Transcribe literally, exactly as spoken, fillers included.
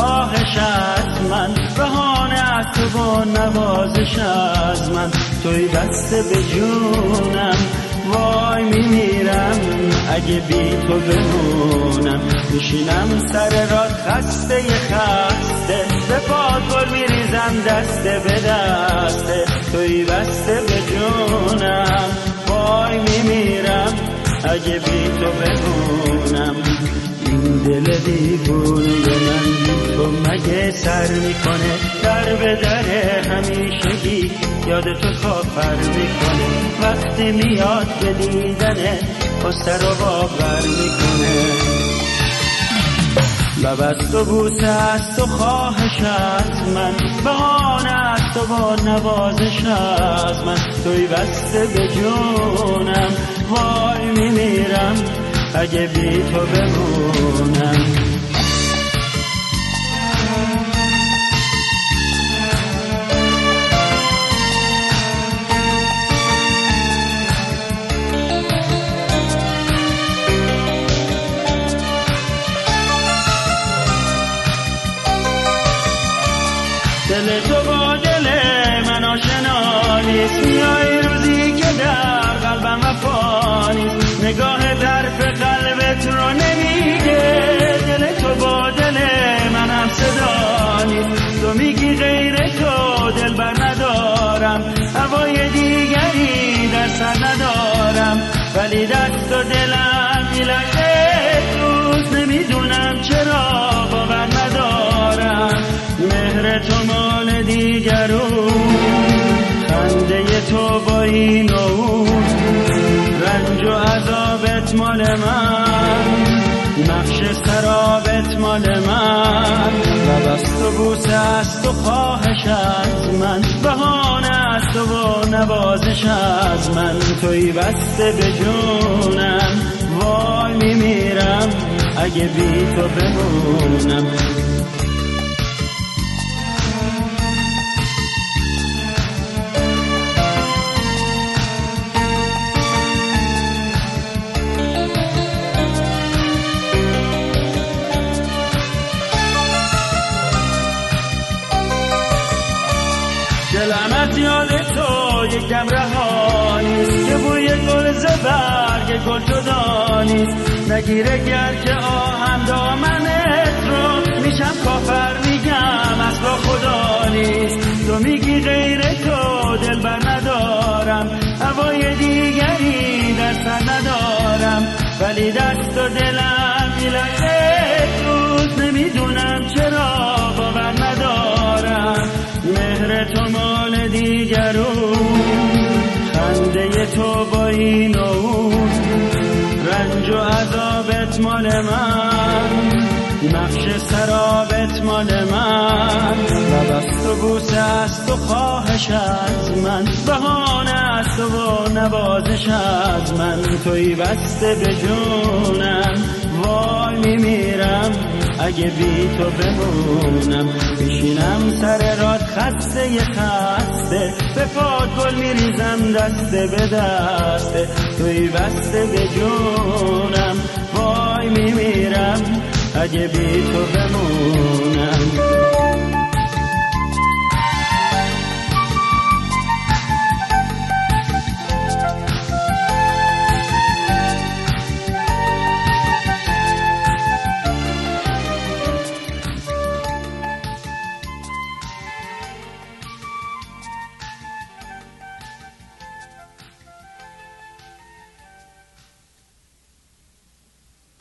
خواهش از من، بهانه از تو و نوازش از من، توی بسته به جونم. وای میمیرم اگه بی تو بمونم، میشینم سر راه خسته خسته، به پات گل میریزم دسته به دسته، توی بسته به جونم. وای میمیرم اگه بی تو بمونم. این دل دیوونه من بی تو مگه سر میکنه، در به در همیشگی یاد تو کافر میکنه، وقتی میاد به دیدنه قصه رو باور میکنه. لب از تو بوسه از تو خواهش از من، بهانه از تو با نوازش از من، توی بسته به جونم. وای میمیرم اگه بی تو بمونم. دل تو با دل من آشنا نیست، میای روزی که در قلبم وفا نیست، نگاه طرف قلبت رو نمیگه. دل تو با دل من هم صدا نیست، تو میگی غیر تو دل بر ندارم، هوای دیگری در سر ندارم، ولی دست و دلم میلرزه روز، نمیدونم چرا باور ندارم. مهر تو مال دیگرون، خنده تو با این و اون، رنج و عذابت مال من، نقش سرابت مال من. لب از تو بوسه از تو خواهش از من، بهانه از تو و نوازش از من، توی بسته به جونم. وای میمیرم اگه بی تو بمونم. دلم از یاد تو یک دم رها نیست، که بوی گل ز برگ گل جدا نیست، نگیره گر که آهم دامنت رو، میشم کافر میگم اصلا خدا نیست. تو میگی غیر تو دل بر ندارم، هوای دیگری در سر ندارم، ولی دست و دلم میلرزه روز، نمیدونم چرا باور ندارم. مهر تو مال دیگرون، خنده تو با این و اون، رنج و عذابت مال من، نقش سرابت مال من. لب از تو بوسه از تو خواهش از من، بهانه از تو و نوازش از من، توی بسته به جونم. وای میمیرم اگه بی تو بمونم، میشینم سر راه خسته خسته، به پات گل میریزم دسته به دسته، توی بسته به جونم. وای میمیرم اگه بی تو بمونم.